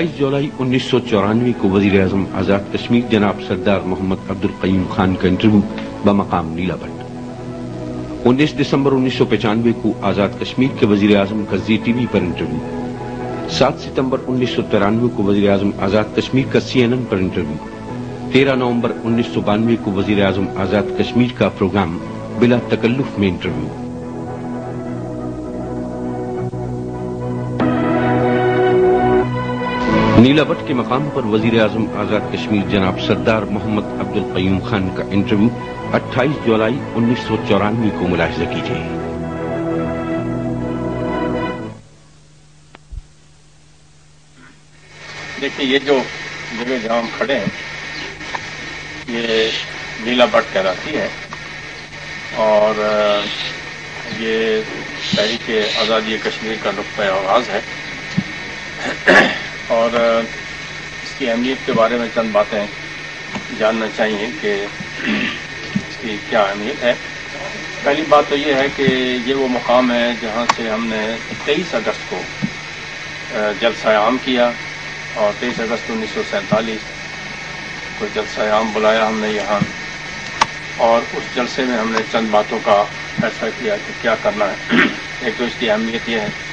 28 जुलाई 1994 को वजीर आजम आजाद कश्मीर जनाब सरदार मोहम्मद अब्दुल कयूम खान का इंटरव्यू बमकाम नीला भट्ट। 19 दिसंबर 1995 को आजाद कश्मीर के वजीर आजम का जी टीवी पर इंटरव्यू। 7 सितंबर 1993 को वजीर आजम आजाद कश्मीर का CNN पर इंटरव्यू। 13 नवंबर 1992 को वजीर आजम आजाद कश्मीर का प्रोग्राम बिला तकल्लुफ में इंटरव्यू। नीला भट्ट के मकाम पर वजीर आजम आजाद कश्मीर जनाब सरदार मोहम्मद अब्दुल कयूम खान का इंटरव्यू 28 जुलाई 1994 को मुलाहिजा कीजिए। देखिए, ये जो जगह जहाँ हम खड़े हैं ये नीला भट्ट कहलाती है और ये तहरीक आज़ादी कश्मीर का नुक्ता आगाज है और इसकी अहमियत के बारे में चंद बातें जानना चाहिए कि इसकी क्या अहमियत है। पहली बात तो ये है कि ये वो मुकाम है जहाँ से हमने 23 अगस्त को जलसा आम किया और 23 अगस्त 1947 को जलसा आम बुलाया हमने यहाँ और उस जलसे में हमने चंद बातों का फैसला किया कि क्या करना है। एक तो इसकी अहमियत ये है,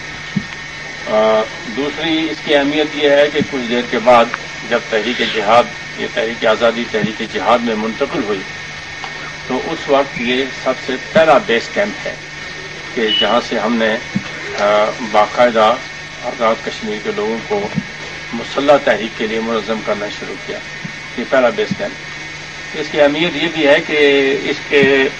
दूसरी इसकी अहमियत यह है कि कुछ देर के बाद जब तहरीक जिहाद, ये तहरीक आज़ादी तहरीक जिहाद में मुंतकिल हुई तो उस वक्त ये सबसे पहला बेस कैंप है कि जहाँ से हमने बाकायदा आज़ाद कश्मीर के लोगों को मुसल्लह तहरीक के लिए मुनज़्ज़म करना शुरू किया। ये पहला बेस कैंप। इसकी अहमियत ये भी है कि इसके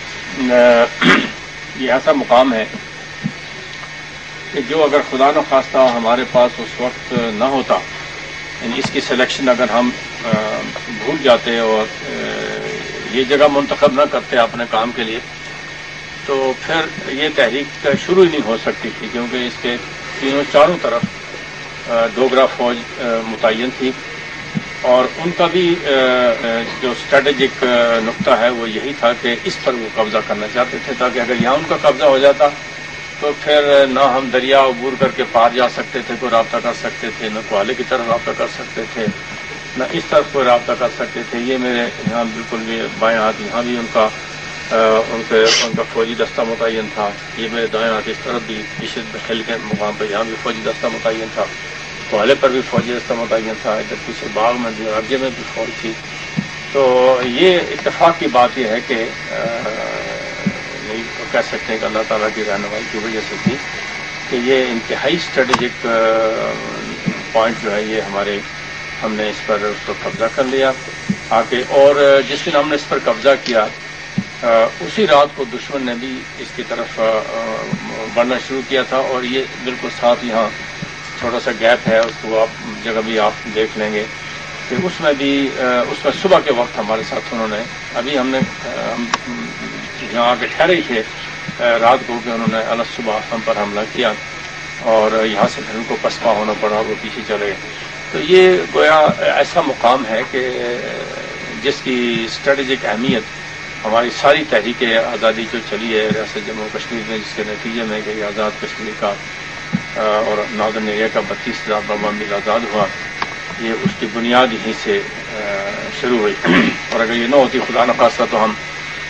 ये ऐसा मुकाम है कि जो अगर खुदा न खास्ता हमारे पास उस वक्त न होता, यानी इसकी सिलेक्शन अगर हम भूल जाते और ये जगह मुंतखब न करते अपने काम के लिए तो फिर ये तहरीक शुरू ही नहीं हो सकती थी, क्योंकि इसके चारों तरफ डोगरा फौज मुतय्यन थी और उनका भी जो स्ट्रेटेजिक नुक्ता है वो यही था कि इस पर वो कब्जा करना चाहते थे ताकि अगर यहाँ उनका कब्जा हो जाता तो फिर न हम दरिया अबूर करके पार जा सकते थे, कोई राब्ता कर सकते थे, न कोहाले की तरफ राब्ता कर सकते थे, न इस तरफ कोई राब्ता कर सकते थे। ये मेरे यहाँ बिल्कुल भी बाएं हाथ यहाँ भी उनका फौजी दस्ता मुतय्यन था। ये मेरे दाएं हाथ इस तरफ भी इशद हिल के मुकाम पर यहाँ भी फौजी दस्ता मुतय्यन था। कोहाले पर भी फौजी दस्ता मुतय्यन था। इधर पीछे बाग में भी राज्य में भी फौज थी। तो ये इत्तेफाक की बात यह है कि कह सकते हैं कि अल्लाह ताला की रहनुमाई की वजह से थी कि ये इंतहाई स्ट्रेटेजिक पॉइंट जो है ये हमने इस पर उसको कब्जा कर लिया आके। और जिस दिन हमने इस पर कब्जा किया उसी रात को दुश्मन ने भी इसकी तरफ बढ़ना शुरू किया था और ये बिल्कुल साथ यहाँ छोटा सा गैप है, उसको आप जगह भी आप देख लेंगे कि उसमें सुबह के वक्त हमारे साथ उन्होंने हम यहाँ आके ठहरे ही थे रात को कि उन्होंने अलग सुबह हम पर हमला किया और यहाँ से फिर उनको पसपा होना पड़ा, वो पीछे चले गए। तो ये गोया ऐसा मुकाम है कि जिसकी स्ट्रेटेजिक अहमियत हमारी सारी तहरीक आज़ादी जो चली है रियासत जम्मू कश्मीर में, जिसके नतीजे में कि आज़ाद कश्मीर का और नॉर्दर्न एरिया का 32,000 बर्मा मील आज़ाद हुआ, ये उसकी बुनियाद यहीं से शुरू हुई। और अगर ये न होती खुदा न खास्ता तो हम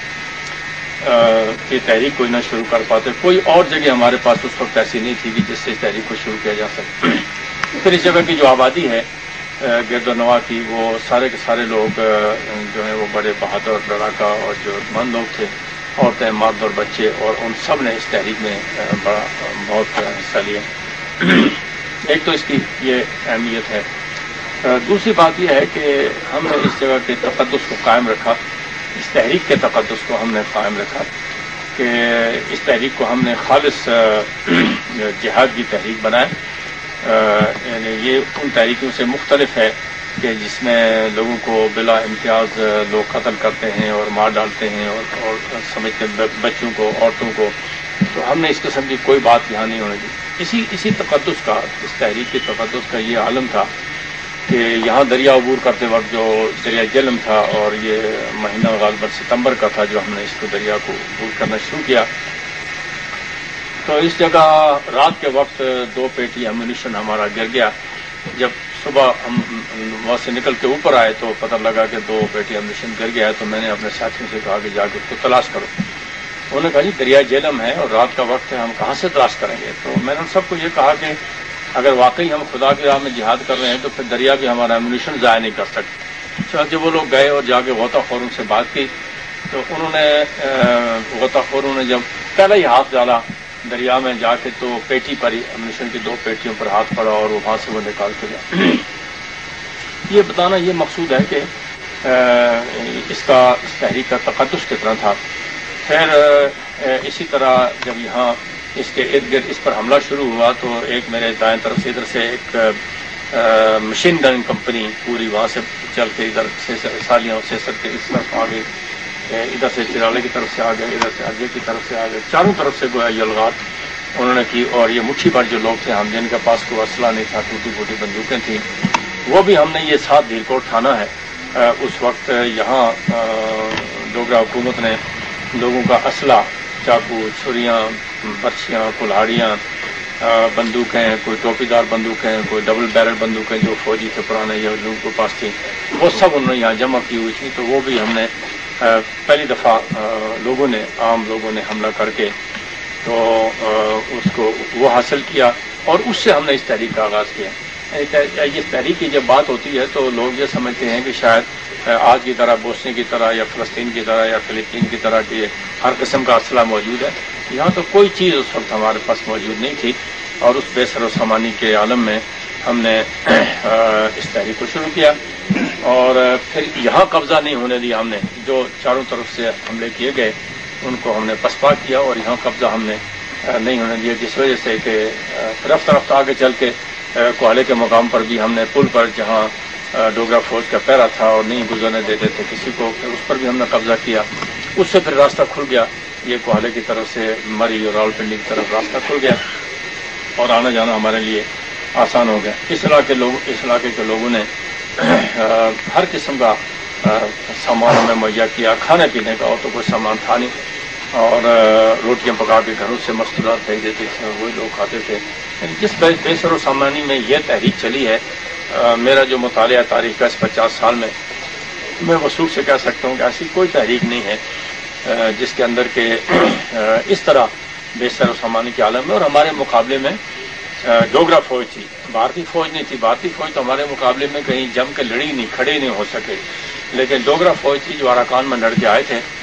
ये तहरीक कोई ना शुरू कर पाते। कोई और जगह हमारे पास उस वक्त ऐसी नहीं थी कि जिससे इस तहरीक को शुरू किया जा सके। फिर इस जगह की जो आबादी है गिरदोनवा की, वो सारे के सारे लोग जो हैं वो बड़े बहादुर लड़ाका और जो मन लोग थे, औरतें, मर्द और बच्चे, और उन सब ने इस तहरीक में बहुत हिस्सा लिया। एक तो इसकी ये अहमियत है। दूसरी बात यह है कि हमने इस जगह के तक़द्दुस को कायम रखा, इस तहरीक के तक़द्दुस को हमने कायम रखा कि इस तहरीक को हमने खालिस जिहाद की तहरीक बनाया। यानी ये उन तहरीकों से मुख्तलिफ है कि जिसमें लोगों को बिला इम्तियाज़ लोग कत्ल करते हैं और मार डालते हैं और समझते बच्चों को, औरतों को। तो हमने इस किस्म की कोई बात यहाँ नहीं होने दी। इसी तक़द्दुस का, इस तहरीक के तक़द्दुस का ये आलम था कि यहाँ दरिया अबूर करते वक्त जो दरिया जलम था और ये महीना गालिबन सितंबर का था जो हमने इसको दरिया को अबूर करना शुरू किया, तो इस जगह रात के वक्त 2 पेटी एम्यूनिशन हमारा गिर गया। जब صبح ہم وہاں سے نکل کے اوپر آئے تو پتہ لگا کہ 2 پیٹی ایمونیشن گر گیا ہے. تو میں نے اپنے ساتھیوں سے کہا کہ جا کے اس کو تلاش کرو. انہوں نے کہا جی دریائے جہلم ہے اور رات کا وقت ہے, ہم کہاں سے تلاش کریں گے. تو میں نے ان سب کو یہ کہا کہ اگر واقعی ہم خدا کی راہ میں جہاد کر رہے ہیں تو پھر دریا بھی ہمارا ایمونیشن ضائع نہیں کر سکتے. چنانچہ وہ لوگ گئے اور جا کے غوطہ خوروں سے بات کی. تو انہوں نے غوطہ خوروں نے جب پہلا ہی ہاتھ ڈالا دریا میں جا کے تو پیٹی پر ہی ایمونیشن کی 2 پیٹیوں پر ہاتھ پڑا اور وہاں سے وہ نکال کے گیا. یہ بتانا یہ مقصود ہے کہ اس تحریک کا تقدس کتنا تھا. پھر اسی طرح جب یہاں اس کے ارد گرد اس پر حملہ شروع ہوا تو ایک میرے دائیں طرف سے ادھر سے ایک مشین گن کمپنی پوری وہاں سے چل کے ادھر سے سالیاں سے سر کے اس طرف آ گئی, ادھر سے چرالے کی طرف سے آ گئے, ادھر سے اجے کی طرف سے آ گئے, چاروں طرف سے گویا یلغار انہوں نے کی. اور یہ مٹھی بھر جو لوگ تھے ہم جن کے پاس کوئی اسلحہ نہیں تھا, ٹوٹی پھوٹی بندوقیں تھیں, وہ بھی ہم نے یہ 7 دھیرکوٹ تھانہ ہے اس وقت یہاں ڈوگرا حکومت نے لوگوں کا اسلحہ, چاقو, چھریاں, برچیاں, کلہاڑیاں, بندوقیں, کوئی ٹوپی دار بندوقیں, کوئی ڈبل بیرل بندوقیں جو فوجی تھے پرانے یا لوگوں کے پاس تھیں, وہ سب انہوں نے یہاں جمع کی ہوئی تھی. تو وہ بھی ہم نے پہلی دفعہ عام لوگوں نے حملہ کر کے تو اس کو وہ حاصل کیا اور اس سے ہم نے اس تحریک کا آغاز کیا. اس تحریک کی جب بات ہوتی ہے تو لوگ یہ سمجھتے ہیں کہ شاید آج کی طرح بوسنی کی طرح یا فلسطین کی طرح یا فلپین کی طرح کہ ہر قسم کا اسلحہ موجود ہے. یہاں تو کوئی چیز اس وقت ہمارے پاس موجود نہیں تھی اور اس بے سر و سامانی کے عالم میں ہم نے اس تحریک کو شروع کیا اور پھر یہااں قبضہ نہیں ہونے دیا. ہم نے جو چاروں طرف سے حملے کیے گئے ان کو ہم نے پسپا کیا اور یہاں قبضہ ہم نے نہیں ہونے دیا, جس وجہ سے کہ رفتہ رفتہ آگے چل کے کوہالے کے مقام پر بھی ہم نے پل پر جہاں ڈوگرا فوج کا پہرا تھا اور نہیں گزرنے دیتے تھے کسی کو, پھر اس پر بھی ہم نے قبضہ کیا. اس سے پھر راستہ کھل گیا, یہ کوہالے کی طرف سے مری اور راولپنڈی کی طرف راستہ کھل گیا اور آنا جانا ہمارے لیے آسان ہو گیا. اس علاقے کے لوگوں نے ہر قسم کا سامان ہمیں مہیا کیا. کھانے پینے کا اور تو کوئی سامان تھا نہیں اور روٹیاں پکا کے گھروں سے مستورات بھیج دیتے تھے, وہی لوگ کھاتے تھے. جس بے سر و سامانی میں یہ تحریک چلی ہے, میرا جو مطالعہ تاریخ کا اس 50 سال میں وثوق سے کہہ سکتا ہوں کہ ایسی کوئی تحریک نہیں ہے جس کے اندر کے اس طرح بے سر و سامانی کے عالم میں. اور ہمارے مقابلے میں ڈوگرا فوج تھی, بھارتی فوج نہیں تھی. بھارتی فوج تو ہمارے مقابلے میں کہیں جم کے لڑی نہیں, کھڑے نہیں ہو سکے, لیکن ڈوگرا فوج تھی جو اراکان میں لڑ کے آئے تھے